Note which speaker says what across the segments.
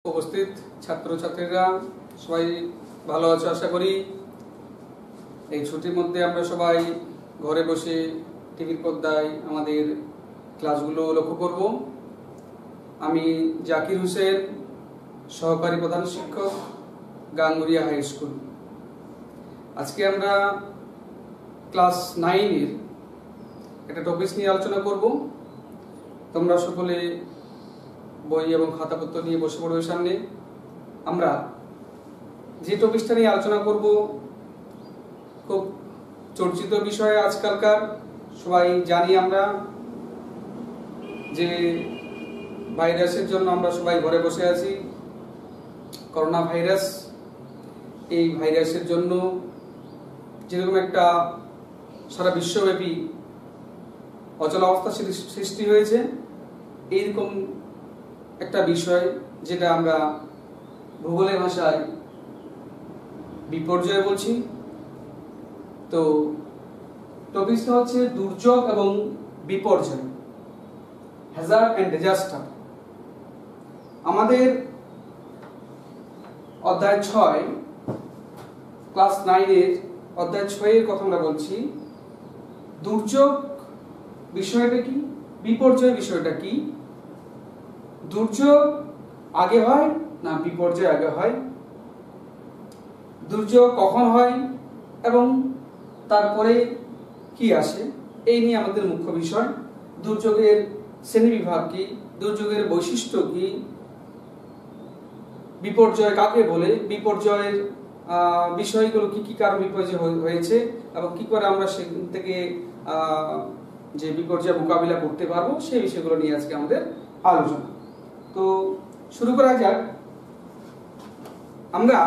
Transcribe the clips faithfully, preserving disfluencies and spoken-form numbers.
Speaker 1: উপস্থিত ছাত্রছাত্রীরা সবাই ভালো আছে আশা করি। এই ছুটির মধ্যে আমরা সবাই ঘরে বসে টিভির পর্দায় আমাদের ক্লাসগুলো লক্ষ্য করব। আমি জাকির হোসেন, সহকারী প্রধান শিক্ষক, গাঙ্গুরিয়া হাই স্কুল। আজকে আমরা ক্লাস নাইনের একটা টপিক নিয়ে আলোচনা করব। তোমরা সকলে বই এবং খাতাপত্র নিয়ে বসে পড়বে সামনে। আমরা যে টপিকটা নিয়ে আলোচনা করব খুব চর্চিত বিষয় আজকালকার, সবাই জানি আমরা যে ভাইরাসের জন্য আমরা সবাই ঘরে বসে আছি। করোনা ভাইরাস, এই ভাইরাসের জন্য যেরকম একটা সারা বিশ্বব্যাপী অচলাবস্থা সৃষ্টি হয়েছে, এইরকম একটা বিষয় যেটা আমরা ভূগোলের ভাষায় বিপর্যয় বলছি। তো টপিকটা হচ্ছে দুর্যোগ এবং বিপর্যয়, হ্যাজার্ড এন্ড ডিজাস্টার। আমাদের অধ্যায় ছয়, ক্লাস নাইনের অধ্যায় ছয়ের কথা আমরা বলছি। দুর্যোগ বিষয়টা কি, বিপর্যয় বিষয়টা কি, দুর্যোগ আগে হয় না বিপর্যয় আগে হয়, দুর্যোগ কখন হয় এবং তারপরে কি আসে, এই নিয়ে আমাদের মুখ্য বিষয়। দুর্যোগের শ্রেণীবিভাগ কি, দুর্যোগের বৈশিষ্ট্য কি, বিপর্যয় কাকে বলে, বিপর্যয়ের বিষয়গুলো কি কি কারণ বিপর্যয় হয়েছে এবং কি করে আমরা সেখান থেকে যে বিপর্যয় মোকাবিলা করতে পারবো, সেই বিষয়গুলো নিয়ে আজকে আমাদের আলোচনা। তো শুরু করা যাক। আমরা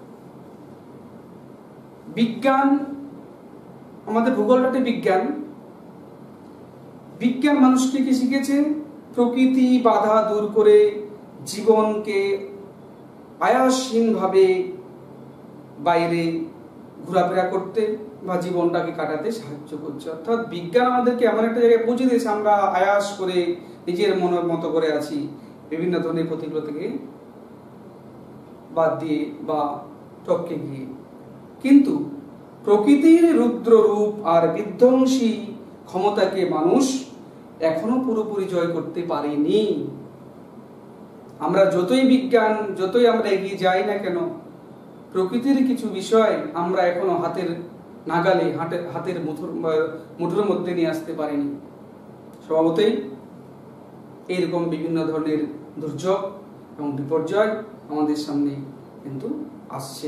Speaker 1: বিজ্ঞান, আমাদের ভূগোলটা বিজ্ঞান। বিজ্ঞান মানুষকে কি শিখেছে? প্রকৃতি বাধা দূর করে জীবনকে আয়াসহীনভাবে বাইরে ঘোরাফেরা করতে বা জীবনটাকে কাটাতে সাহায্য করছে। অর্থাৎ বিজ্ঞান আমাদেরকে এমন একটা জায়গায় পৌঁছে দিয়েছে, আমরা আয়াস করে নিজের মনের মতো করে আছি, বিভিন্ন ধরনের প্রতিকূল থেকে বাদ দিয়ে বা টপকে গিয়ে। কিন্তু প্রকৃতির রুদ্র রূপ আর বিধ্বংসী ক্ষমতাকে মানুষ এখনো পুরোপুরি জয় করতে পারেনি। আমরা যতই বিজ্ঞান, যতই আমরা এগিয়ে যাই না কেন, প্রকৃতির কিছু বিষয় আমরা এখনো হাতের নাগালে, হাতের হাতের মুঠোর মুঠোর মধ্যে নিয়ে আসতে পারিনি। স্বভাবতই এইরকম বিভিন্ন ধরনের দুর্যোগ এবং বিপর্যয় আমাদের সামনে কিন্তু আসছে।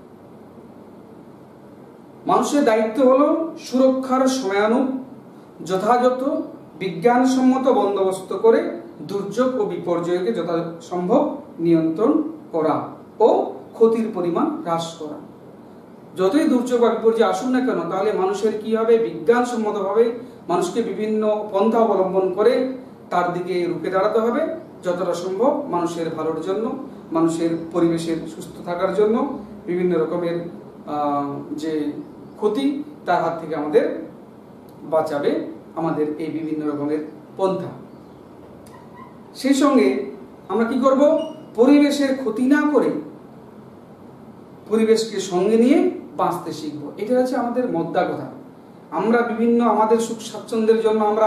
Speaker 1: মানুষের দায়িত্ব হলো সুরক্ষার সময়ানুগ যথাযথ বিজ্ঞানসম্মত বন্দোবস্ত করে দুর্যোগ ও বিপর্যয়কে যথাসম্ভব নিয়ন্ত্রণ করা ও ক্ষতির পরিমাণ হ্রাস করা। যতই দুর্যোগ বা বিপর্যয় আসুন না কেন, তাহলে মানুষের কি হবে? বিজ্ঞানসম্মতভাবে মানুষকে বিভিন্ন পন্থা অবলম্বন করে তার দিকে রুখে দাঁড়াতে হবে, যতটা সম্ভব মানুষের ভালোর জন্য, মানুষের পরিবেশের সুস্থ থাকার জন্য, বিভিন্ন রকমের যে ক্ষতি তার হাত থেকে আমাদের বাঁচাবে আমাদের এই বিভিন্ন রকমের পন্থা। সেই সঙ্গে আমরা কি করব? পরিবেশের ক্ষতি না করে পরিবেশকে সঙ্গে নিয়ে বাঁচতে শিখবো। এটা হচ্ছে আমাদের মোদ্দা কথা। আমরা বিভিন্ন আমাদের সুখ স্বাচ্ছন্দ্যের জন্য আমরা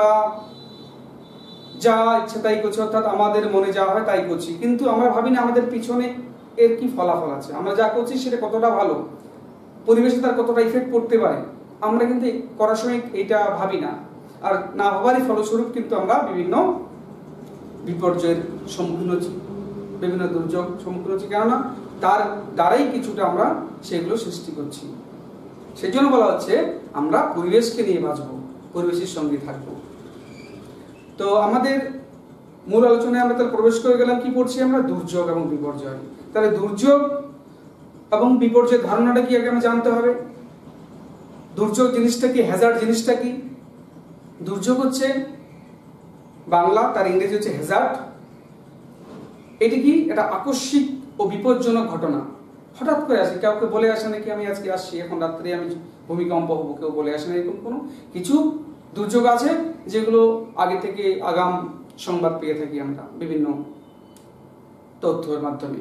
Speaker 1: যা ইচ্ছা তাই করছি, অর্থাৎ আমাদের মনে যা হয় তাই করছি, কিন্তু আমরা ভাবি না আমাদের পিছনে এর কি ফলাফল আছে, আমরা যা করছি সেটা কতটা ভালো, পরিবেশে তার কতটা ইফেক্ট পড়তে পারে। আমরা কিন্তু করার সময় এটা ভাবি না, আর না ভাবারই ফলস্বরূপ কিন্তু আমরা বিভিন্ন বিপর্যয়ের সম্মুখীন হচ্ছি, বিভিন্ন দুর্যোগ সম্মুখীন হচ্ছি, কেননা তার দ্বারাই কিছুটা আমরা সেগুলো সৃষ্টি করছি। সেই জন্য বলা হচ্ছে আমরা পরিবেশকে নিয়ে বাঁচবো, পরিবেশের সঙ্গে থাকবো। তো আমাদের মূল আলোচনায় আমরা তাহলে প্রবেশ করে গেলাম। কি পড়ছি আমরা? দুর্যোগ এবং বিপর্যয়। তাহলে দুর্যোগ এবং বিপর্যয়ের ধারণাটা কি আগে আমরা জানতে হবে। দুর্যোগ জিনিসটা কি, হ্যাজার্ড জিনিসটা কি? দুর্যোগ হচ্ছে বাংলা, তার ইংরেজি হচ্ছে হ্যাজার্ড। এটি কি? এটা আকস্মিক ও বিপজ্জনক ঘটনা, হঠাৎ করে আসে। কাউকে বলে আসে নাকি আমি আজকে আসছি, এখন রাত্রে আমি ভূমিকম্প হবো, কেউ বলে আসে না। এরকম কোনো কিছু দুর্যোগ আছে যেগুলো আগে থেকে আগাম সংবাদ পেয়ে থাকি আমরা বিভিন্ন। তো তথ্যের মাধ্যমে।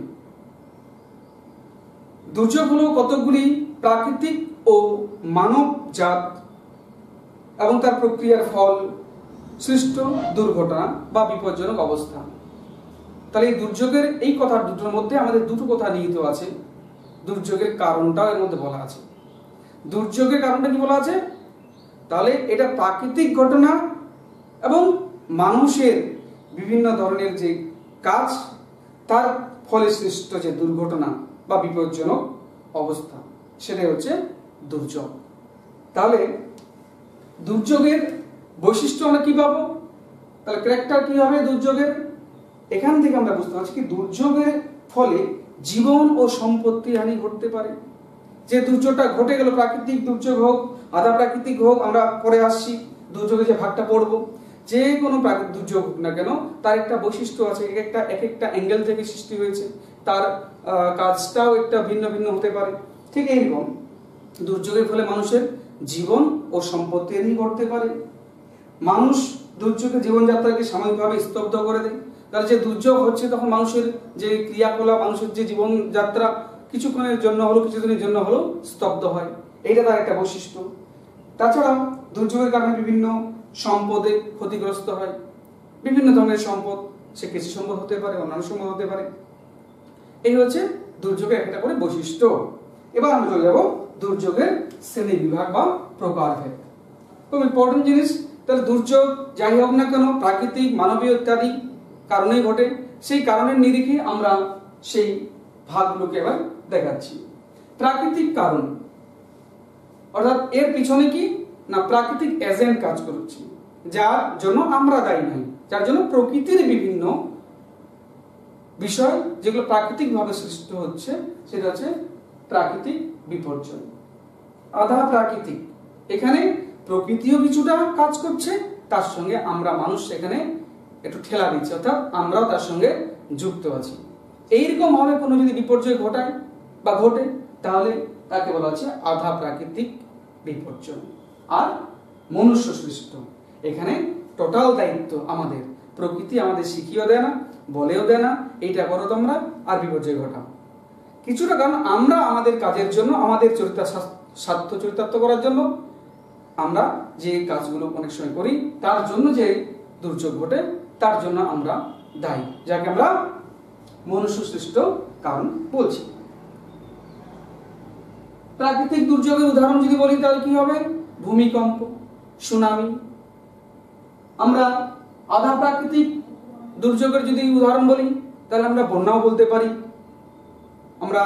Speaker 1: দুর্যোগ হলো কতকগুলি প্রাকৃতিক ও মানব জাত এবং তার প্রক্রিয়ার ফল সৃষ্ট দুর্ঘটনা বা বিপজ্জনক অবস্থা। তাহলে এই দুর্যোগের এই কথা দুটোর মধ্যে আমাদের দুটো কথা নিহিত আছে। দুর্যোগের কারণটাও এর মধ্যে বলা আছে। দুর্যোগের কারণটা কি বলা আছে? তাহলে এটা প্রাকৃতিক ঘটনা এবং মানুষের বিভিন্ন ধরনের যে কাজ তার ফলে সৃষ্ট যে দুর্ঘটনা বা বিপজ্জনক অবস্থা, সেটাই হচ্ছে দুর্যোগ। তাহলে দুর্যোগের বৈশিষ্ট্য আমরা কি পাবো? তাহলে ক্যারেক্টার কি হবে দুর্যোগের? এখান থেকে আমরা বুঝতে পারছি কি দুর্যোগের ফলে জীবন ও সম্পত্তি হানি ঘটতে পারে। যে দুর্যোগটা ঘটে গেল, প্রাকৃতিক দুর্যোগ হোক আধা প্রাকৃতিক হোক, আমরা পরে আসছি দুর্যোগে যে ভাগটা পড়বো, যে কোনো প্রাকৃতিক দুর্যোগ হোক না কেন তার একটা বৈশিষ্ট্য আছে, এক একটা এক একটা অ্যাঙ্গেল থেকে সৃষ্টি হয়েছে, তার কাজটাও একটা ভিন্ন ভিন্ন হতে পারে। ঠিক এইরকম দুর্যোগের ফলে মানুষের জীবন ও সম্পত্তি হানি ঘটতে পারে। মানুষ দুর্যোগে জীবনযাত্রাকে সাময়িকভাবে স্তব্ধ করে দেয়। তাহলে যে দুর্যোগ হচ্ছে তখন মানুষের যে ক্রিয়াকলাপ, মানুষের যে জীবনযাত্রা কিছুক্ষণের জন্য হলো কিছুদিনের জন্য হলো স্তব্ধ হয়, এইটা তার একটা বৈশিষ্ট্য। তাছাড়াও দুর্যোগের কারণে বিভিন্ন সম্পদে ক্ষতিগ্রস্ত হয়। বিভিন্ন ধরনের সম্পদ, সে কৃষি সম্পদ হতে পারে, অন্যান্য সম্পদ হতে পারে। এই হচ্ছে দুর্যোগের একটা করে বৈশিষ্ট্য। এবার আমরা চলে যাব দুর্যোগের শ্রেণী বিভাগ বা প্রকারভেদ। খুব ইম্পর্টেন্ট জিনিস। তাহলে দুর্যোগ যাই হোক না কেন প্রাকৃতিক, মানবীয় ইত্যাদি কারণেই ঘটে। সেই কারণের নিরিখে আমরা সেই ভাগগুলোকে এবার দেখাচ্ছি। প্রাকৃতিক কারণ অর্থাৎ এর পিছনে কি না প্রাকৃতিক এজেন্ট কাজ করছে, যার জন্য আমরা দায়ী নই, যার জন্য প্রকৃতির বিভিন্ন বিষয় যেগুলো প্রাকৃতিক ভাবে সৃষ্ট হচ্ছে সেটা হচ্ছে প্রাকৃতিক বিপর্যয়। আধা প্রাকৃতিক, এখানে প্রকৃতিও কিছুটা কাজ করছে, তার সঙ্গে আমরা মানুষ সেখানে একটু ঠেলা দিচ্ছে, অর্থাৎ আমরাও তার সঙ্গে যুক্ত আছি। এইরকম ভাবে কোনো যদি বিপর্যয় ঘটায় বা ঘটে তাহলে তাকে বলা হচ্ছে আধা প্রাকৃতিক বিপর্যয়। আর মনুষ্য সৃষ্ট, এখানে টোটাল দায়িত্ব আমাদের। প্রকৃতি আমাদের শিখিয়েও দেয় না, বলেও দেয় না এইটা করো তোমরা আর বিপর্যয় ঘটাও কিছুটা, কারণ আমরা আমাদের কাজের জন্য, আমাদের চরিত্র স্বার্থ চরিতার্থ করার জন্য আমরা যে কাজগুলো অনেক সময় করি তার জন্য যে দুর্যোগ ঘটে তার জন্য আমরা দায়ী, যাকে আমরা মনুষ্য সৃষ্ট কারণ বলছি। প্রাকৃতিক দুর্যোগের উদাহরণ যদি বলি তাহলে কি হবে? ভূমিকম্প, সুনামি। আমরা আধা প্রাকৃতিক দুর্যোগের যদি উদাহরণ বলি তাহলে আমরা বন্যাও বলতে পারি, আমরা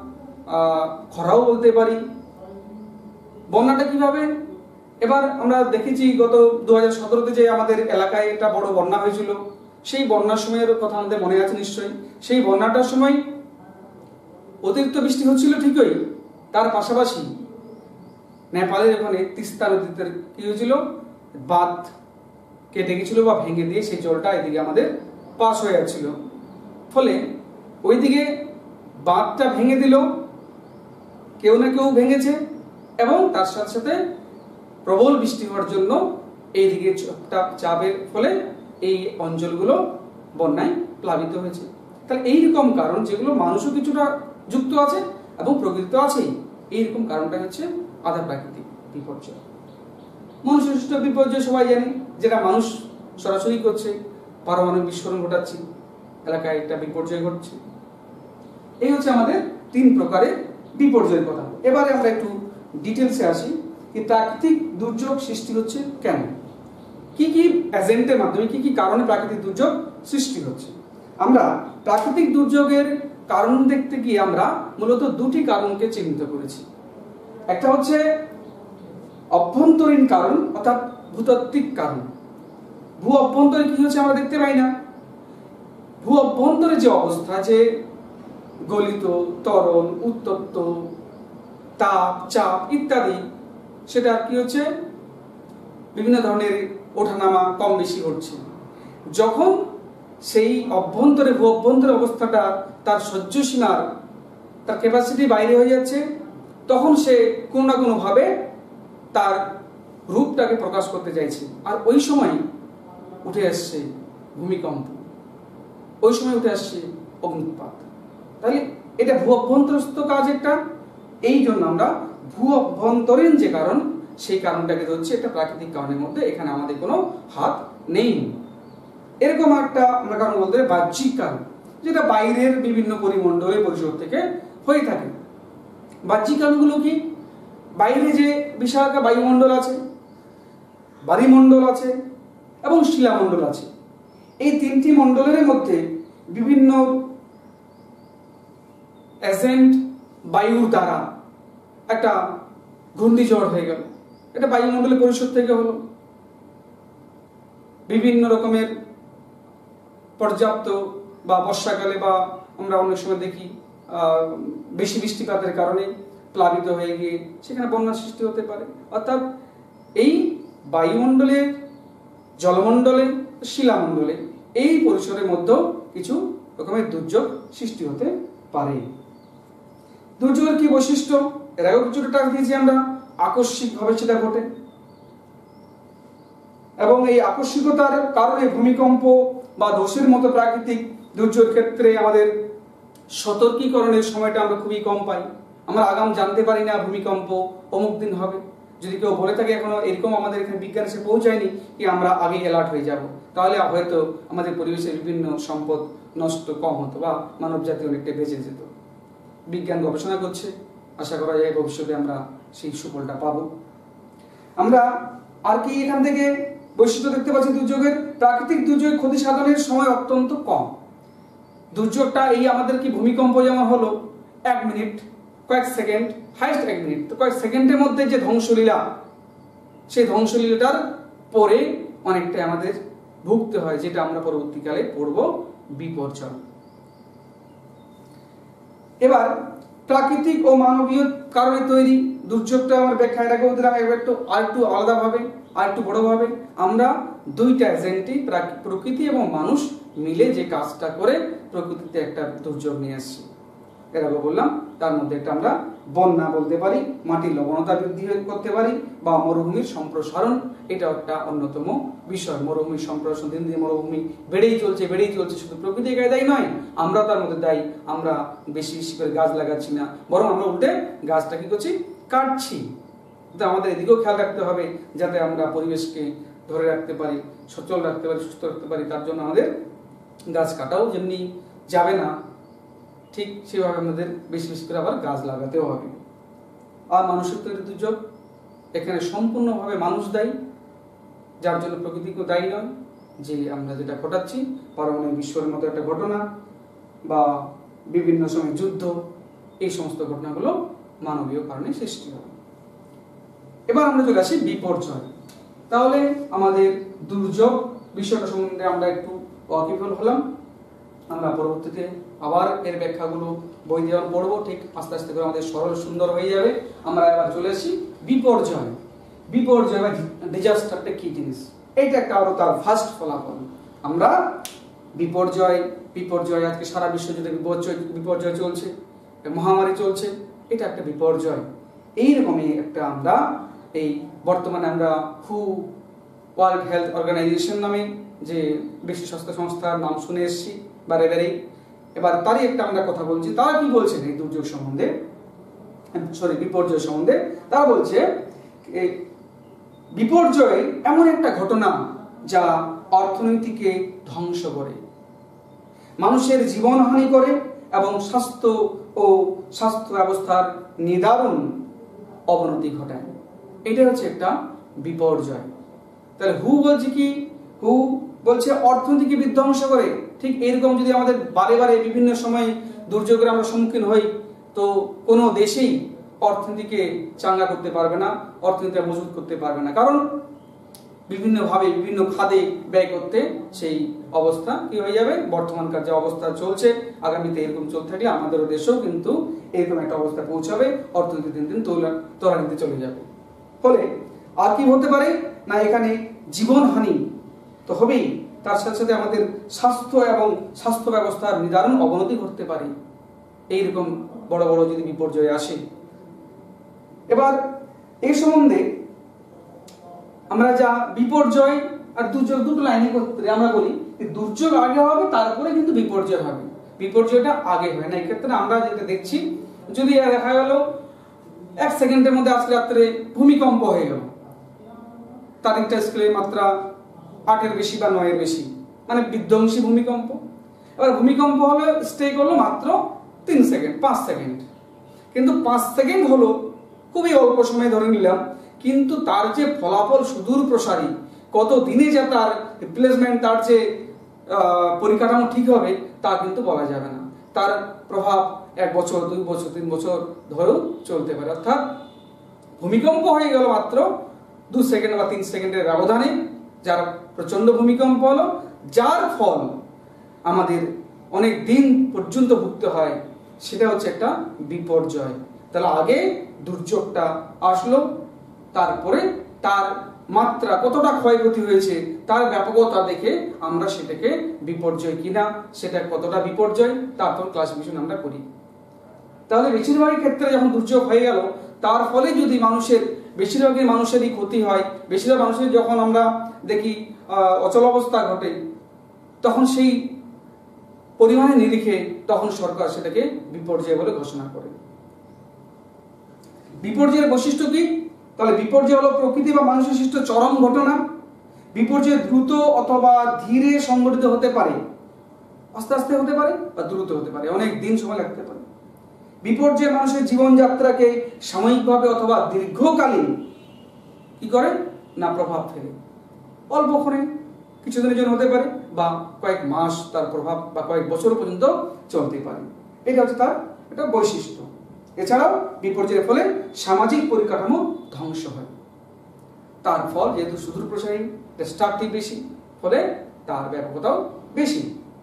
Speaker 1: খরাও বলতে পারি। বন্যাটা কিভাবে? এবার আমরা দেখেছি গত দু হাজার সতেরোতে যে আমাদের এলাকায় একটা বড় বন্যা হয়েছিল, সেই বন্যার সময়ের কথা আমাদের মনে আছে নিশ্চয়ই। সেই বন্যাটার সময় অতিরিক্ত বৃষ্টি হচ্ছিল ঠিকই, তার পাশাপাশি নেপালের ওখানে তিস্তা নদীতে কি হয়েছিল, বাঁধ কেটে গেছিল বা ভেঙে দিয়ে সেই জলটা এদিকে আমাদের পাস হয়ে যাচ্ছিল। ফলে ওইদিকে বাঁধটা ভেঙে দিল, কেউ না কেউ ভেঙেছে, এবং তার সাথে সাথে প্রবল বৃষ্টি হওয়ার জন্য এইদিকে চাপের ফলে এই অঞ্চলগুলো বন্যায় প্লাবিত হয়েছে। তাহলে এইরকম কারণ যেগুলো মানুষও কিছুটা যুক্ত আছে এবং প্রকৃতি তো আছেই, এইরকম কারণটা হচ্ছে আধা প্রাকৃতিক বিপর্যয়। মনুষ্য সৃষ্ট বিপর্যয় সবাই জানি, যেটা মানুষ সরাসরি করছে, পারমাণবিক বিস্ফোরণ ঘটাচ্ছে, এলাকায় একটা বিপর্যয় ঘটছে। এই হচ্ছে আমাদের তিন প্রকারের বিপর্যয়ের কথা। এবারে আমরা একটু ডিটেলসে আসি কি প্রাকৃতিক দুর্যোগ সৃষ্টি হচ্ছে কেন, কি কি এজেন্টের মাধ্যমে, কি কি কারণে প্রাকৃতিক দুর্যোগ সৃষ্টি হচ্ছে। আমরা প্রাকৃতিক দুর্যোগের কারণ দেখতে গিয়ে আমরা মূলত দুটি কারণকে চিহ্নিত করেছি। একটা হচ্ছে অভ্যন্তরীণ কারণ অর্থাৎ ভূতাত্ত্বিক কারণ। ভূ অভ্যন্তরে কি হচ্ছে আমরা দেখতে পাই না। ভূ অভ্যন্তরে যে অবস্থা, যে গলিত, তরল, উত্তপ্ত, তাপ, চাপ ইত্যাদি, সেটা কি হচ্ছে বিভিন্ন ধরনের ওঠানামা কম বেশি হচ্ছে। যখন সেই অভ্যন্তরে ভূ অভ্যন্তরে অবস্থাটা তার সহ্য সীমার, তার ক্যাপাসিটি বাইরে হয়ে যাচ্ছে, তখন সে কোনো না কোনো ভাবে তার রূপটাকে প্রকাশ করতে চাইছে। আর ওই সময় উঠে আসছে ভূমিকম্প, ওই সময় উঠে আসছে অগ্নুৎপাত। তাহলে এটা ভূ অভ্যন্তরস্থ কাজ একটা, এই জন্য আমরা ভূ অভ্যন্তরীণ যে কারণ সেই কারণটাকে ধরছি একটা প্রাকৃতিক কারণের মধ্যে, এখানে আমাদের কোনো হাত নেই। এরকম একটা আমরা কারণ বলতে পারি বাহ্যিক কারণ, যেটা বাইরের বিভিন্ন পরিমণ্ডলের পরিসর থেকে হয়ে থাকে। বাহ্যিক কারণগুলো কি? বাইরে যে বিশালাকার বায়ুমণ্ডল আছে, বায়ুমণ্ডল আছে এবং শিলামণ্ডল আছে, এই তিনটি মণ্ডলের মধ্যে বিভিন্ন এজেন্ট বায়ুর দ্বারা একটা ঘূর্ণিঝড় হয়ে গেল, এটা বায়ুমণ্ডলের পরিসর থেকে হলো। বিভিন্ন রকমের পর্যাপ্ত বা বর্ষাকালে বা আমরা অনেক সময় দেখি বেশি বৃষ্টিপাতের কারণে প্লাবিত হয়ে গিয়ে সেখানে বন্যার সৃষ্টি হতে পারে। অর্থাৎ এই বায়ুমণ্ডলে, জলমণ্ডলে, শিলামণ্ডলে এই পরিসরের মধ্যেও কিছু রকমের দুর্যোগ সৃষ্টি হতে পারে। দুর্যোগের কি বৈশিষ্ট্য? এর আগেও কিছুটা টাক দিয়েছি আমরা, আকস্মিকভাবে সেটা ঘটে এবং এই আকস্মিকতার কারণে ভূমিকম্প বা ধসের মতো প্রাকৃতিক দুর্যোগের ক্ষেত্রে আমাদের সতর্কীকরণের সময়টা আমরা খুবই কম পাই। আমরা আগাম জানতে পারি না ভূমিকম্প অমুক দিন হবে। যদি কেউ বলে থাকে এখনো এরকম আমাদের এখানে বিজ্ঞান এসে পৌঁছায়নি কি আমরা আগে অ্যালার্ট হয়ে যাব, তাহলে হয়তো আমাদের পরিবেশের বিভিন্ন সম্পদ নষ্ট কম হতো বা মানব জাতি অনেকটা বেঁচে যেত। বিজ্ঞান গবেষণা করছে, আশা করা যায় ভবিষ্যতে আমরা সেই সুফলটা পাবো। আমরা আর কি এখান থেকে বৈশিষ্ট্য দেখতে পাচ্ছি দুর্যোগের? প্রাকৃতিক দুর্যোগ ক্ষতি সাধনের সময় অত্যন্ত কম। দুর্যোগটা এই আমাদের কি ভূমিকম্প যেমন হলো এক মিনিট, কয়েক সেকেন্ড, হাইস্ট এক মিনিট, তো কয়েক সেকেন্ডের মধ্যে যে ধ্বংসলীলা, সেই ধ্বংসলীলাটার পরে অনেকটাই আমাদের ভুগতে হয়, যেটা আমরা পরবর্তীকালে পড়ব বিপর্যয়। এবার প্রাকৃতিক ও মানবীয় কারণে তৈরি দুর্যোগটা আমার ব্যাখ্যা এর আগেও দিলাম, এবার একটু আর একটু আলাদাভাবে আর একটু বড়ভাবে আমরা দুইটা এজেন্টই প্রকৃতি এবং মানুষ মিলে যে কাজটা করে প্রকৃতিতে একটা দুর্যোগ নিয়ে আসছি। এর আগে বললাম তার মধ্যে একটা আমরা বন্যা বলতে পারি, মাটির লবণতা বৃদ্ধি করতে পারি বা মরুভূমির সম্প্রসারণ, এটা একটা অন্যতম বিষয়। মরুভূমির সম্প্রসারণ, দিন দিন মরুভূমি বেড়েই চলছে বেড়েই চলছে শুধু প্রকৃতি একাই দায়ী নয়, আমরা তার মধ্যে দায়ী। আমরা বেশি বেশি করে গাছ লাগাচ্ছি না, বরং আমরা উল্টে গাছটা কি করছি, কাটছি। তো আমাদের এদিকেও খেয়াল রাখতে হবে যাতে আমরা পরিবেশকে ধরে রাখতে পারি, সচল রাখতে পারি, সুস্থ রাখতে পারি। তার জন্য আমাদের গাছ কাটাও যেমনি যাবে না, ঠিক সেভাবে আমাদের বেশি বেশি করে আবার গাছ লাগাতেও হবে। আর মানুষের তৈরি দুর্যোগ, এখানে সম্পূর্ণভাবে মানুষ দায়ী, যার জন্য প্রকৃতিকেও দায়ী নয়। যে আমরা যেটা ঘটাচ্ছি পারমাণবিক বিস্ফোরণের মতো একটা ঘটনা বা বিভিন্ন সময় যুদ্ধ, এই সমস্ত ঘটনাগুলো মানবীয় কারণে সৃষ্টি হয়। এবার আমরা চলে আসি বিপর্যয়। তাহলে আমাদের দুর্যোগ বিষয়টা সম্বন্ধে আমরা একটু ওয়াকিবহাল হলাম। আমরা পরবর্তীতে আবার এর ব্যাখ্যাগুলো বই দিয়ে পড়বো, ঠিক আস্তে আস্তে করে আমাদের সরল সুন্দর হয়ে যাবে। আমরা এবার চলে আসি বিপর্যয়। বিপর্যয় বা ডিজাস্টারটা কি জিনিস, এইটা একটা আরো তার ফার্স্ট ফলাফল। আমরা বিপর্যয় বিপর্যয় আজকে সারা বিশ্ব জুড়ে বিপর্যয় বিপর্যয় চলছে, মহামারী চলছে, এটা একটা বিপর্যয়। এইরকমই একটা আমরা এই বর্তমানে আমরা হু ওয়ার্ল্ড হেলথ অর্গানাইজেশন নামে যে বিশ্ব স্বাস্থ্য সংস্থার নাম শুনে এসেছি বারে বারেই। এবার তারই একটা আমরা কথা বলছি, তারা কি বলছেন এই দুর্যোগ সম্বন্ধে, সরি বিপর্যয় সম্বন্ধে। তারা বলছে বিপর্যয় এমন একটা ঘটনা যা অর্থনীতিকে ধ্বংস করে, মানুষের জীবনহানি করে এবং স্বাস্থ্য ও স্বাস্থ্য ব্যবস্থার নিদারুণ অবনতি ঘটায়। এটা হচ্ছে একটা বিপর্যয়। তাহলে হু বলছে কি, হু বলছে অর্থনীতিকে বিধ্বংস করে। ঠিক এরকম যদি আমাদের বারে বারে বিভিন্ন সময় দুর্যোগের আমরা সম্মুখীন হই, তো কোনো দেশেই অর্থনীতিকে চাঙ্গা করতে পারবে না, অর্থনীতিকে মজবুত করতে পারবে না। কারণ বিভিন্নভাবে বিভিন্ন খাতে ব্যয় করতে সেই অবস্থা কি হয়ে যাবে, বর্তমানকার যে অবস্থা চলছে আগামীতে এরকম চলতে থাকলে আমাদের দেশেও কিন্তু এরকম একটা অবস্থা পৌঁছাবে, অর্থনীতি দিন দিন ত্বরান্বিত চলে যাবে। ফলে আর কি হতে পারে না, এখানে জীবনহানি তো হবেই, তার সাথে সাথে আমাদের স্বাস্থ্য এবং স্বাস্থ্য ব্যবস্থার নিদারুণ অবনতি ঘটতে পারে এইরকম বড় বড় যদি বিপর্যয় আসে। এবার এই সম্বন্ধে আমরা যা বিপর্যয় আর দুর্যোগ দুটো লাইনে করতে আমরা বলি দুর্যোগ আগে হবে, তারপরে কিন্তু বিপর্যয় হবে। বিপর্যয়টা আগে হয় না। এই ক্ষেত্রে আমরা যেটা দেখছি, যদি দেখা গেল এক সেকেন্ডের মধ্যে আজকে রাত্রে ভূমিকম্প হয়ে গেল, তারিখটা স্কেলের মাত্রা আটের বেশি বা নয়ের বেশি, মানে বিধ্বংসী ভূমিকম্প। এবার ভূমিকম্প হলে স্টে করলো মাত্র তিন সেকেন্ড পাঁচ সেকেন্ড, কিন্তু পাঁচ সেকেন্ড হলো খুবই অল্প সময় ধরে নিলাম, কিন্তু তার যে ফলাফল সুদূর প্রসারী, কত দিনে যে তার রিপ্লেসমেন্ট, তার যে পরিকাঠামো ঠিক হবে তা কিন্তু বলা যাবে না। তার প্রভাব এক বছর দুই বছর তিন বছর ধরেও চলতে পারে। অর্থাৎ ভূমিকম্প হয়ে গেল মাত্র দু সেকেন্ড বা তিন সেকেন্ডের ব্যবধানে, যার প্রচন্ড ভূমিকম্প হলো, যার ফল আমাদের অনেক দিন পর্যন্ত ভুগতে হয়, সেটা হচ্ছে একটা বিপর্যয়। তাহলে আগে দুর্যোগটা আসলো, তারপরে তার মাত্রা কতটা ক্ষয়ক্ষতি হয়েছে তার ব্যাপকতা দেখে আমরা সেটাকে বিপর্যয় কিনা, সেটা কতটা বিপর্যয় তারপর ক্লাসিফিকেশন আমরা করি। তাহলে বেশিরভাগই ক্ষেত্রে যখন দুর্যোগ হয়ে গেল, তার ফলে যদি মানুষের বেশিরভাগই মানুষেরই ক্ষতি হয়, বেশিরভাগ মানুষের যখন আমরা দেখি অচলাবস্থা ঘটে, তখন সেই পরিমাণে নিরিখে তখন সরকার সেটাকে বিপর্যয় বলে ঘোষণা করে। বিপর্যয়ের বৈশিষ্ট্য কি? তাহলে বিপর্যয় হলো প্রকৃতি বা মানুষের সৃষ্ট চরম ঘটনা। বিপর্যয় দ্রুত অথবা ধীরে সংঘটিত হতে পারে, আস্তে আস্তে হতে পারে বা দ্রুত হতে পারে, অনেক দিন সময় লাগতে পারে। বিপর্যয় মানুষের জীবনযাত্রাকে সাময়িকভাবে অথবা দীর্ঘকালীন কি করে না প্রভাব ফেলে। অল্পক্ষণে কিছুদিনের জন্য হতে পারে বা কয়েক মাস তার প্রভাব বা কয়েক বছর পর্যন্ত চলতে পারে। এটা হচ্ছে তার একটা বৈশিষ্ট্য। এছাড়াও বিপর্যয়ের ফলে সামাজিক পরিকাঠামো ধ্বংস হয়। তার ফল যেহেতু সুদূর প্রসারী, ডিস্ট্রাকটিভ বেশি, ফলে তার ব্যাপকতাও বেশি।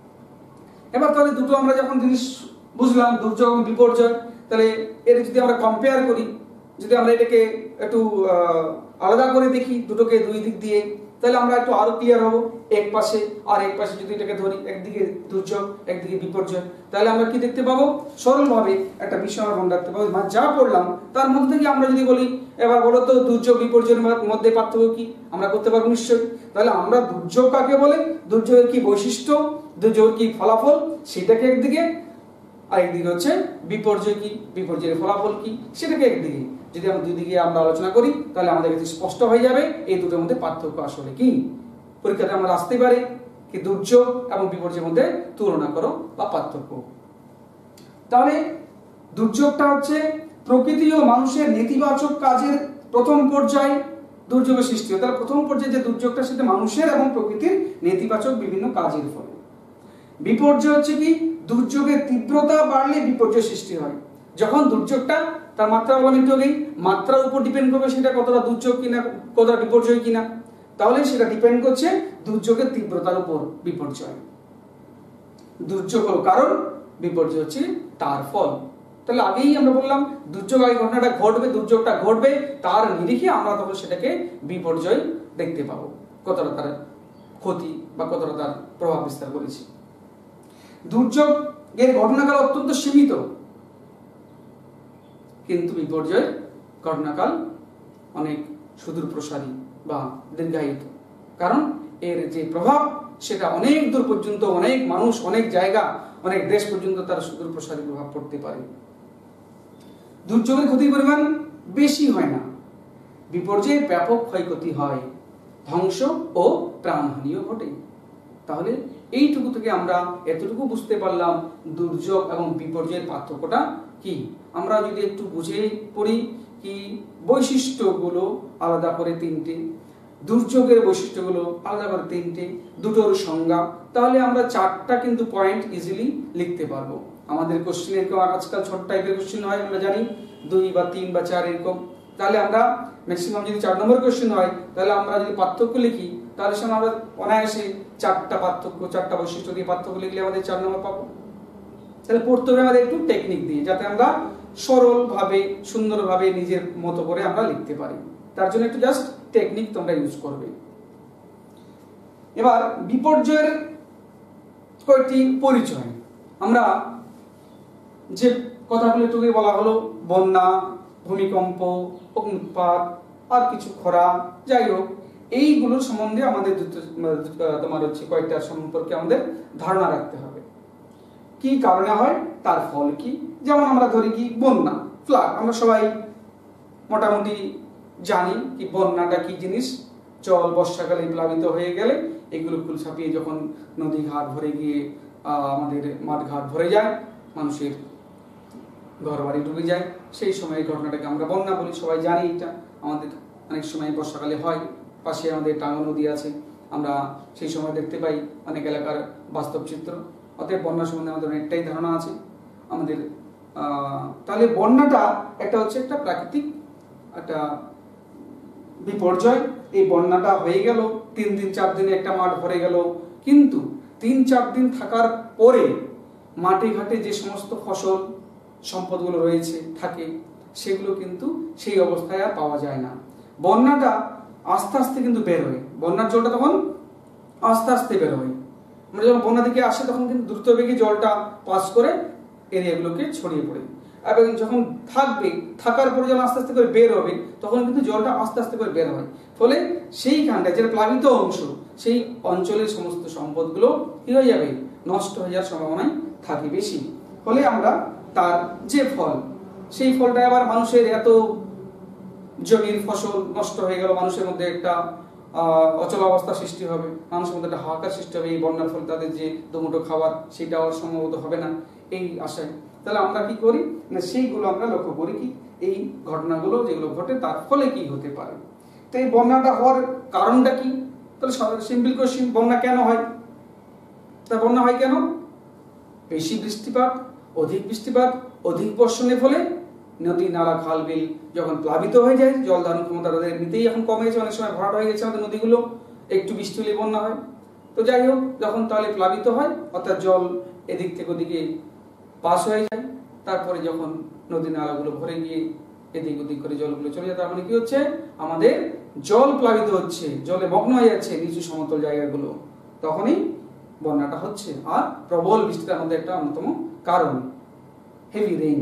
Speaker 1: এবার তাহলে দুটো আমরা যখন জিনিস বুঝলাম, দুর্যোগ এবং বিপর্যয়, তাহলে এর যদি আমরা কম্পেয়ার করি, যদি আমরা এটাকে একটু আলাদা করে দেখি দুটোকে দুই দিক দিয়ে, তাহলে আমরা একটু আরো ক্লিয়ার হব। এক পাশে আর এক পাশে যদি এটাকে ধরি, একদিকে দুর্যোগ একদিকে বিপর্যয়, তাহলে আমরা কি দেখতে পাবো? সরলভাবে একটা বিষয় আমরা মনে রাখতে পাবো, যা পড়লাম তার মধ্যে থেকে আমরা যদি বলি এবার বলো তো দুর্যোগ বিপর্যয়ের মধ্যে পার্থক্য কি, আমরা করতে পারবো নিশ্চয়ই। তাহলে আমরা দুর্যোগ কাকে বলে, দুর্যোগের কি বৈশিষ্ট্য, দুর্যোগের কি ফলাফল, সেটাকে একদিকে, আর একদিকে হচ্ছে বিপর্যয় কি, বিপর্যয়ের ফলাফল কি, সেটাকে একদিকে। যদি আমরা দুই দিকে আমরা আলোচনা করি তাহলে আমাদের কাছে স্পষ্ট হয়ে যাবে এই দুটোর মধ্যে পার্থক্য আসলে কি। পরীক্ষাতে আমরা আসতে পারে কি দুর্যোগ এবং বিপর্যয়ের মধ্যে তুলনা করো বা পার্থক্য। তাহলে দুর্যোগটা হচ্ছে প্রকৃতি ও মানুষের নেতিবাচক কাজের প্রথম পর্যায়ে দুর্যোগের সৃষ্টি হয়। তাহলে প্রথম পর্যায়ে যে দুর্যোগটা সেটা মানুষের এবং প্রকৃতির নেতিবাচক বিভিন্ন কাজের ফলে। বিপর্যয় হচ্ছে কি দুর্যোগের তীব্রতা বাড়লে বিপর্যয় সৃষ্টি হয়। যখন দুর্যোগটা তার মাত্রা বললাম একটু আগেই, মাত্রার উপর ডিপেন্ড করবে সেটা কতটা দুর্যোগ কিনা কতটা বিপর্যয় কিনা, তাহলে সেটা ডিপেন্ড করছে দুর্যোগের তীব্রতার উপর। বিপর্যয় দুর্যোগ হলো কারণ, বিপর্যয় হচ্ছে তার ফল। তাহলে আগেই আমরা বললাম দুর্যোগ আগে ঘটনাটা ঘটবে, দুর্যোগটা ঘটবে, তার নিরিখে আমরা তখন সেটাকে বিপর্যয় দেখতে পাবো, কতটা তার ক্ষতি বা কতটা তার প্রভাব বিস্তার করেছে। দুর্যোগের ঘটনাকাল অত্যন্ত সীমিত, কিন্তু বিপর্যয়ের ঘটনাকাল অনেক সুদূর প্রসারী বা দীর্ঘায়িত, কারণ এর যে প্রভাব সেটা অনেক দূর পর্যন্ত, অনেক মানুষ, অনেক জায়গা, অনেক দেশ পর্যন্ত তার সুদূর প্রসারী প্রভাব পড়তে পারে। দুর্যোগের ক্ষতির পরিমাণ বেশি হয় না, বিপর্যয়ের ব্যাপক ক্ষয়ক্ষতি হয়, ধ্বংস ও প্রাণহানিও ঘটে। তাহলে এইটুকু থেকে আমরা এতটুকু বুঝতে পারলাম দুর্যোগ এবং বিপর্যয়ের পার্থক্যটা কি। আমরা যদি একটু বুঝে পড়ি কি বৈশিষ্ট্যগুলো আলাদা করে তিনটে, দুর্যোগের বৈশিষ্ট্যগুলো আলাদা করে তিনটে, দুটোর সংজ্ঞা, তাহলে আমরা চারটা কিন্তু পয়েন্ট ইজিলি লিখতে পারবো। আমাদের কোশ্চেন এরকম আজকাল ছোট টাইপের কোশ্চেন হয়, আমরা জানি দুই বা তিন বা চার এরকম, তাহলে আমরা ম্যাক্সিমাম যদি চার নম্বর কোশ্চেন হয় তাহলে আমরা যদি পার্থক্য লিখি তাহলে সঙ্গে আমরা অনায়াসে চারটা পার্থক্য, চারটা বৈশিষ্ট্য দিয়ে পার্থক্য লিখলে আমাদের চার নম্বর পাবো। তাহলে পড়তে হবে আমাদের একটু টেকনিক দিয়ে, যাতে আমরা সরলভাবে সুন্দরভাবে নিজের মতো করে আমরা লিখতে পারি। তার জন্য একটু জাস্ট টেকনিক তোমরা ইউজ করবে। এবার বিপর্যয়ের কয়েকটি পরিচয়, আমরা যে কথাগুলো তোকে বলা হলো বন্যা, ভূমিকম্প, অগ্নুৎপাত, আর কিছু খরা, যাই হোক এইগুলোর সম্বন্ধে আমাদের তোমার হচ্ছে কয়েকটা সম্পর্কে আমাদের ধারণা রাখতে হবে। কি কারণে হয়, তার ফল কি। যেমন আমরা ধরি কি বন্যা, ফ্লাড, আমরা সবাই মোটামুটি জানি কি বন্যাটা কি জিনিস। জল বর্ষাকালে প্লাবিত হয়ে গেলে এগুলো ফুল ছাপিয়ে যখন নদী ঘাট ভরে গিয়ে আমাদের মাঠ ঘাট ভরে যায়, মানুষের ঘর বাড়ি ডুবে যায়, সেই সময় এই ঘটনাটাকে আমরা বন্যা বলি। সবাই জানি এটা আমাদের অনেক সময় বর্ষাকালে হয়। পাশে আমাদের টাঙ্গা নদী আছে, আমরা সেই সময় দেখতে পাই অনেক এলাকার বাস্তব চিত্র। অতএব বন্যা সম্বন্ধে আমাদের অনেকটাই ধারণা আছে আমাদের। তাহলে বন্যাটা একটা হচ্ছে একটা প্রাকৃতিক একটা বিপর্যয়। এই বন্যাটা হয়ে গেল, তিন দিন চার দিনে একটা মাঠ ভরে গেল, কিন্তু তিন চার দিন থাকার পরে মাঠে ঘাটে যে সমস্ত ফসল সম্পদগুলো রয়েছে থাকে, সেগুলো কিন্তু সেই অবস্থায় আর পাওয়া যায় না। বন্যাটা আস্তে আস্তে কিন্তু বের হয়, বন্যার জলটা তখন আস্তে আস্তে বের হয়। আমরা যখন বন্যা দিকে আসে তখন কিন্তু দ্রুত বেগে জলটা পাস করে এরিয়াগুলোকে ছড়িয়ে পড়ে, এবং যখন থাকবে থাকার পরে যখন আস্তে আস্তে করে বের হবে তখন কিন্তু জলটা আস্তে আস্তে করে বের হয়। ফলে সেইখানটা যেটা প্লাবিত অংশ, সেই অঞ্চলের সমস্ত সম্পদগুলো কি হয়ে যাবে, নষ্ট হয়ে যাওয়ার সম্ভাবনাই থাকে বেশি। ফলে আমরা তার যে ফল, সেই ফলটা আবার মানুষের এত জমির ফসল নষ্ট হয়ে গেল, মানুষের মধ্যে একটা আহ অচল অবস্থা সৃষ্টি হবে, মানুষের মধ্যে একটা হাহাকার সৃষ্টি হবে। এই বন্যার ফলে তাদের যে দুমুঠো খাবার সেটাও সম্ভবত হবে না এই আশায়। তাহলে আমরা কি করি না, সেইগুলো আমরা লক্ষ্য করি কি এই ঘটনাগুলো যেগুলো ঘটে তার ফলে কি হতে পারে। তো এই বন্যাটা হওয়ার কারণটা কি? তাহলে সিম্পল কোশ্চেন, বন্যা কেন হয়? তা বন্যা হয় কেন? বেশি বৃষ্টিপাত, অধিক বৃষ্টিপাত, অধিক বর্ষণের ফলে নদী নালা খাল বিল যখন প্লাবিত হয়ে যায়, জল ধারণ ক্ষমতা তাদের এমনিতেই এখন কমে গেছে, অনেক সময় ভরাট হয়ে গেছে আমাদের নদীগুলো, একটু বৃষ্টি হলে বন্যা হয়। তো যাই হোক, যখন তাহলে প্লাবিত হয় অর্থাৎ জল এদিক থেকে ওদিকে পাস হয়ে যায়, তারপরে যখন নদী নালাগুলো ভরে গিয়ে এদিক ওদিক করে জলগুলো চলে যায়, তার মানে কি হচ্ছে, আমাদের জল প্লাবিত হচ্ছে, জলে মগ্ন হয়ে যাচ্ছে নিচু সমতল জায়গাগুলো, তখনই বন্যাটা হচ্ছে। আর প্রবল বৃষ্টির মধ্যে একটা অন্যতম কারণ হেভি রেইন।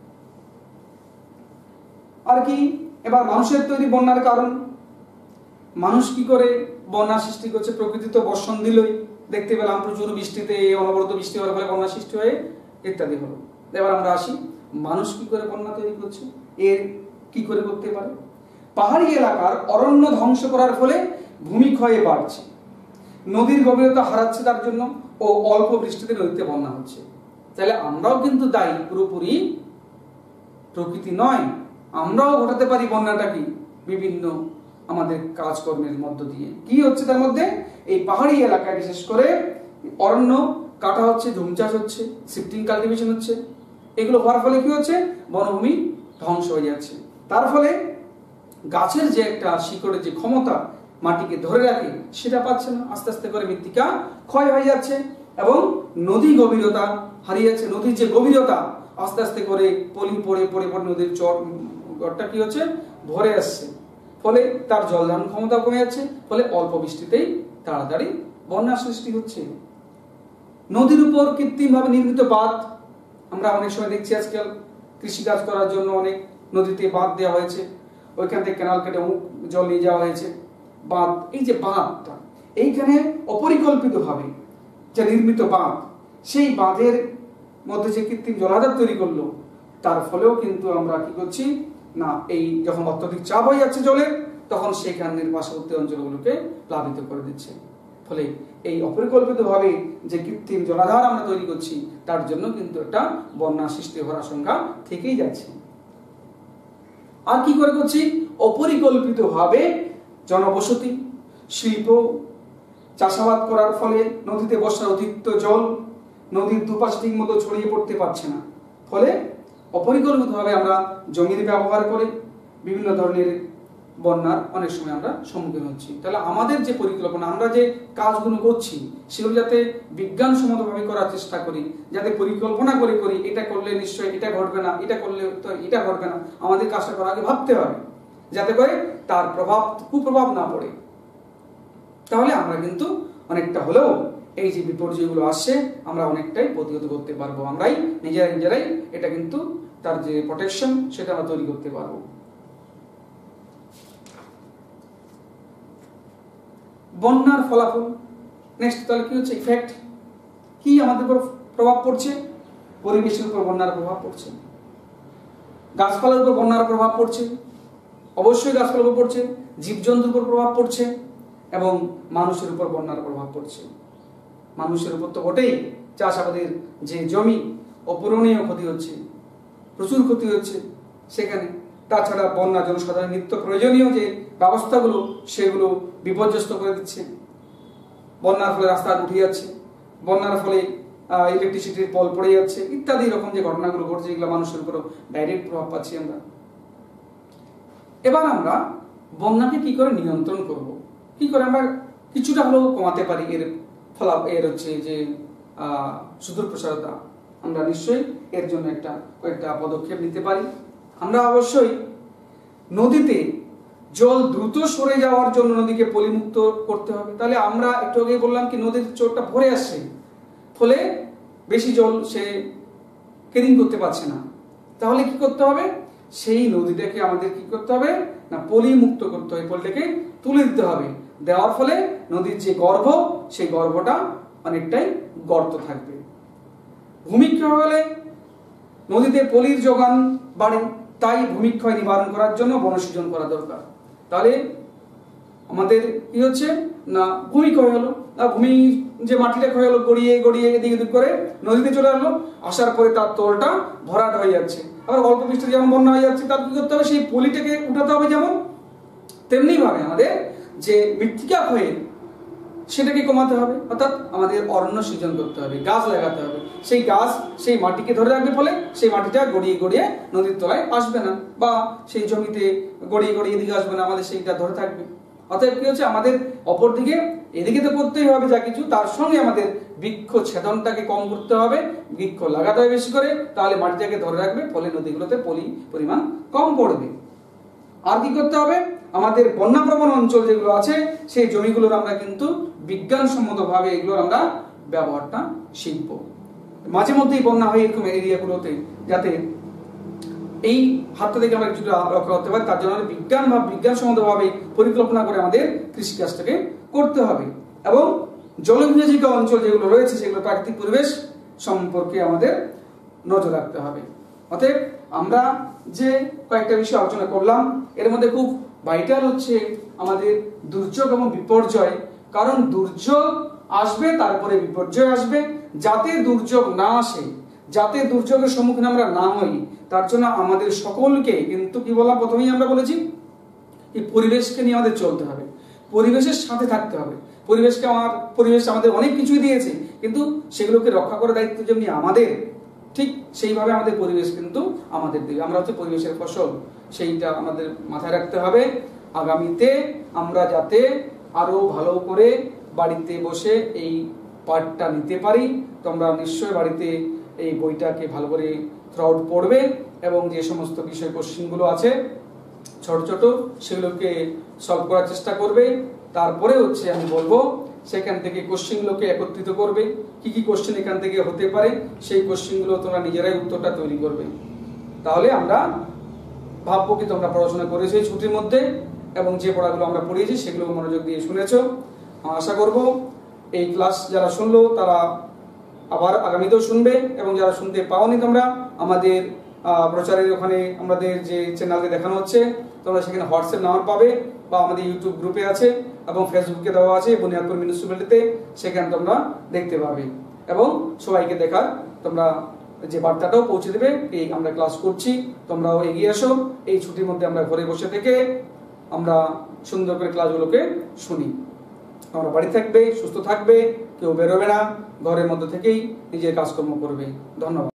Speaker 1: আর কি এবার মানুষের তৈরি বন্যার কারণ, মানুষ কি করে বন্যা সৃষ্টি করছে? প্রকৃতি তো বর্ষণ দিলই, দেখতে পেলাম প্রচুর বৃষ্টিতে অনবরত বৃষ্টি হওয়ার ফলে বন্যা সৃষ্টি হয়ে ইত্যাদি হলো। এবার আমরা আসি, মানুষ কি করে বন্যা তৈরি করছে, এর কি করে করতে পারে? পাহাড়ি এলাকার অরণ্য ধ্বংস করার ফলে ভূমিক্ষয়ে বাড়ছে, নদীর গভীরতা হারাচ্ছে তার জন্য, ও অল্প বৃষ্টিতে নদীতে বন্যা হচ্ছে। তাহলে আমরাও কিন্তু দায়ী, পুরোপুরি প্রকৃতি নয়, আমরাও ঘটাতে পারি বন্যাটা কি বিভিন্ন আমাদের কাজকর্মের মধ্য দিয়ে। কি হচ্ছে তার মধ্যে? এই পাহাড়ি এলাকায় বিশেষ করে অরণ্য কাটা হচ্ছে, জুম চাষ হচ্ছে, শিফটিং কাল্টিভেশন হচ্ছে, এগুলো হওয়ার ফলে কি হচ্ছে, বনভূমি ধ্বংস হয়ে যাচ্ছে। তার ফলে গাছের যে একটা শিকড়ের যে ক্ষমতা মাটিকে ধরে রাখে সেটা পাচ্ছে না, আস্তে আস্তে করে মৃত্তিকা ক্ষয় হয়ে যাচ্ছে, এবং নদী গভীরতা হারিয়ে যাচ্ছে। নদীর যে গভীরতা আস্তে আস্তে করে পলি পড়ে পড়ে পড়ে নদীর চর গড়টা কি হচ্ছে, ভরে আসছে, ফলে তার জল ধারণ ক্ষমতা কমে যাচ্ছে, ফলে অল্প বৃষ্টিতেই তাড়াতাড়ি বন্যা সৃষ্টি হচ্ছে। নদীর উপর কৃত্রিম ভাবে নির্মিত বাঁধ, আমরা অনেক সময় দেখছি আজকাল কৃষিকাজ করার জন্য অনেক নদীতে বাঁধ দেওয়া হয়েছে, ওইখান থেকে ক্যানাল কেটে অমুক জল নিয়ে যাওয়া হয়েছে। বাঁধ, এই যে বাঁধটা, এইখানে অপরিকল্পিত ভাবে যে নির্মিত বাঁধ, সেই বাঁধের মধ্যে যে কৃত্রিম জলাধার তৈরি করলো, তার ফলেও কিন্তু আমরা কি করছি না, এই যখন অত্যধিক চাপ হয়ে যাচ্ছে জলের, তখন সেখানের পার্শ্ববর্তী অঞ্চলগুলোকে প্লাবিত করে দিচ্ছে। ফলে এই অপরিকল্পিত ভাবে যে কৃত্রিম জলাধার আমরা তৈরি করছি, তার জন্য কিন্তু একটা বন্যা সৃষ্টি হওয়ার আশঙ্কা থেকেই যাচ্ছে। আর কি করে করছি? অপরিকল্পিত ভাবে জনবসতি, শিল্প, চাষাবাদ করার ফলে নদীতে বর্ষার অতিরিক্ত জল নদীর দুপাশ ঠিক মতো ছড়িয়ে পড়তে পারছে না, ফলে অপরিকল্পিতভাবে আমরা জমির ব্যবহার করে বিভিন্ন ধরনের বন্যার অনেক সময় আমরা সম্মুখীন হচ্ছি। তাহলে আমাদের যে পরিকল্পনা, আমরা যে কাজগুলো করছি, সেগুলো যাতে বিজ্ঞানসম্মতভাবে করার চেষ্টা করি, যাতে পরিকল্পনা করে করি, এটা করলে নিশ্চয়ই এটা ঘটবে না, এটা করলে তো এটা ঘটবে না, আমাদের কাজটা করার আগে ভাবতে হবে, যাতে করে তার প্রভাব কুপ্রভাব না পড়ে। তাহলে আমরা কিন্তু অনেকটা হলেও এই যে বিপর্যয়গুলো আসছে আমরা অনেকটাই প্রতিহত করতে পারবো, আমরাই নিজেরা নিজেরাই এটা কিন্তু তার যে প্রোটেকশন সেটা আমরা তৈরি করতে পারবো। বন্যার ফলাফল নেক্সট, তাহলে কি হচ্ছে ইফেক্ট, কি আমাদের উপর প্রভাব পড়ছে? পরিবেশের উপর বন্যার প্রভাব পড়ছে, গাছপালার উপর বন্যার প্রভাব পড়ছে, অবশ্যই গাছপালার উপর পড়ছে, জীবজন্তুর উপর প্রভাব পড়ছে এবং মানুষের উপর বন্যার প্রভাব পড়ছে। মানুষের উপর তো বটেই, চাষাবাদের যে জমি অপূরণীয় ক্ষতি হচ্ছে, প্রচুর ক্ষতি হচ্ছে সেখানে। তাছাড়া বন্যা জনসাধারণের নিত্য প্রয়োজনীয় যে ব্যবস্থাগুলো সেগুলো বিপর্যস্ত করে দিচ্ছে। বন্যার ফলে রাস্তা উঠে যাচ্ছে, বন্যার ফলে ইলেকট্রিসিটির পল পড়ে যাচ্ছে ইত্যাদি রকম যে ঘটনাগুলো ঘটছে, এগুলো মানুষের উপর ডাইরেক্ট প্রভাব পাচ্ছি আমরা। এবার আমরা বন্যাকে কি করে নিয়ন্ত্রণ করব, কি করে আমরা কিছুটা হলেও কমাতে পারি এর ফলা এর হচ্ছে যে সুদূর প্রসারতা, আমরা নিশ্চয়ই এর জন্য একটা কয়েকটা পদক্ষেপ নিতে পারি। আমরা অবশ্যই নদীতে জল দ্রুত সরে যাওয়ার জন্য নদীকে পলিমুক্ত করতে হবে। তাহলে আমরা একটু আগে বললাম কি নদীর চোরটা ভরে আসছে, ফলে বেশি জল সে ক্যারিং করতে পারছে না। তাহলে কি করতে হবে, সেই নদীটাকে আমাদের কি করতে হবে না পলিমুক্ত করতে হবে, পলিটাকে তুলে দিতে হবে। দেওয়ার ফলে নদীর যে গর্ভ সেই গর্ভটা অনেকটাই গর্ত থাকবে। ভূমিক্ষয় হলে নদীতে পলির যোগান বাড়ে, তাই ভূমিক্ষয় নিবারণ করার জন্য বনসৃজন করা দরকার। তাহলে আমাদের কি হচ্ছে না ভূমিক্ষয় হলো, না ভূমি যে মাটিটা ক্ষয় হলো গড়িয়ে গড়িয়ে এদিক এদিক করে নদীতে চলে আসলো, আসার পরে তার তলটা ভরাট হয়ে যাচ্ছে। আবার অল্প বৃষ্টিতে যেমন বন্যা হয়ে যাচ্ছে, তার কি করতে হবে সেই পলিটাকে উঠাতে হবে। যেমন তেমনি ভাবে আমাদের যে মৃত্তিকা ক্ষয়ে সেটাকে কমাতে হবে, অর্থাৎ আমাদের অরণ্য সৃজন করতে হবে, গাছ লাগাতে হবে। সেই গাছ সেই মাটিকে ধরে রাখবে, ফলে সেই মাটিটা গড়িয়ে গড়িয়ে নদীর তলায় আসবে না, বা সেই জমিতে গড়িয়ে গড়িয়ে এদিকে আসবে না, আমাদের সেইটা ধরে থাকবে। অতএব কি হচ্ছে আমাদের অপর দিকে এদিকে তো করতেই হবে যা কিছু, তার সঙ্গে আমাদের বৃক্ষ ছেদনটাকে কম করতে হবে, বৃক্ষ লাগাতে হবে বেশি করে, তাহলে মাটিটাকে ধরে রাখবে, ফলে নদীগুলোতে পলি পরিমাণ কম পড়বে। আর কি করতে হবে, আমাদের বন্যাপ্রবণ অঞ্চল যেগুলো আছে সেই জমিগুলোর আমরা কিন্তু বিজ্ঞানসম্মত ভাবে এগুলোর আমরা ব্যবহারটা শিখব। মাঝে মধ্যেই বন্যা হয় এরকম এরিয়াগুলোতে, যাতে এই হাতটা থেকে আমরা কিছুটা রক্ষা করতে পারি, তার জন্য বিজ্ঞান বা বিজ্ঞানসম্মত ভাবে পরিকল্পনা করে আমাদের কৃষিকাজটাকে করতে হবে। এবং জলবিভাজিত অঞ্চল যেগুলো রয়েছে সেগুলো প্রাকৃতিক পরিবেশ সম্পর্কে আমাদের নজর রাখতে হবে। অতএব আমরা যে কয়েকটা বিষয় আলোচনা করলাম এর মধ্যে খুব ভাইটাল হচ্ছে আমাদের দুর্যোগ এবং বিপর্যয়। কারণ দুর্যোগ আসবে তারপরে বিপর্যয় আসবে, যাতে দুর্যোগ না আসে, যাতে দুর্যোগের সম্মুখীন আমরা না হই, তার জন্য আমাদের সকলকে কিন্তু কি বলা প্রথমেই আমরা বলেছি এই পরিবেশকে নিয়ে আমাদের চলতে হবে, পরিবেশের সাথে থাকতে হবে। পরিবেশকে আমার পরিবেশ আমাদের অনেক কিছুই দিয়েছে, কিন্তু সেগুলোকে রক্ষা করার দায়িত্ব যেমনি আমাদের, ঠিক সেইভাবে আমাদের পরিবেশ কিন্তু আমাদের দেবে। আমরা হচ্ছে পরিবেশের ফসল, সেইটা আমাদের মাথায় রাখতে হবে। আগামীতে আমরা যাতে আরো ভালো করে বাড়িতে বসে এই পাঠটা নিতে পারি, তোমরা নিশ্চয়ই বাড়িতে এই বইটাকে ভালো করে থ্রাউট পড়বে এবং যে সমস্ত বিষয় কোশ্চেনগুলো আছে ছোট ছোট সেগুলোকে সলভ করার চেষ্টা করবে। তারপরে হচ্ছে আমি বলবো সেখান থেকে কোশ্চেনগুলোকে একত্রিত করবে, কি কি কোশ্চেন এখান থেকে হতে পারে সেই কোশ্চেনগুলো তোমরা নিজেরাই উত্তরটা তৈরি করবে। তাহলে আমরা ভাববো কি তোমরা পড়াশোনা করেছো এই ছুটির মধ্যে এবং যে পড়াগুলো আমরা পড়িয়েছি সেগুলো মনোযোগ দিয়ে শুনেছো। আশা করব এই ক্লাস যারা শুনলো তারা আবার আগামীতেও শুনবে, এবং যারা শুনতে পাওনি তোমরা আমাদের প্রচারের ওখানে আমাদের যে চ্যানেলে দেখানো হচ্ছে তোমরা সেখানে হোয়াটসঅ্যাপ নাম্বার পাবে, বা আমাদের ইউটিউব গ্রুপে আছে এবং ফেসবুকে দেওয়া আছে বুনিয়াদপুর মিউনিসিপ্যালিটিতে, সেখানে তোমরা দেখতে পাবে। এবং সবাইকে দেখার তোমরা যে বার্তাটাও পৌঁছে দেবে এই আমরা ক্লাস করছি, তোমরাও এগিয়ে আসো। এই ছুটির মধ্যে আমরা ঘরে বসে থেকে আমরা সুন্দর করে ক্লাসগুলোকে শুনি। তোমরা বাড়ি থাকবে, সুস্থ থাকবে, কেউ বেরোবে না, ঘরের মধ্যে থেকেই নিজের কাজকর্ম করবে। ধন্যবাদ।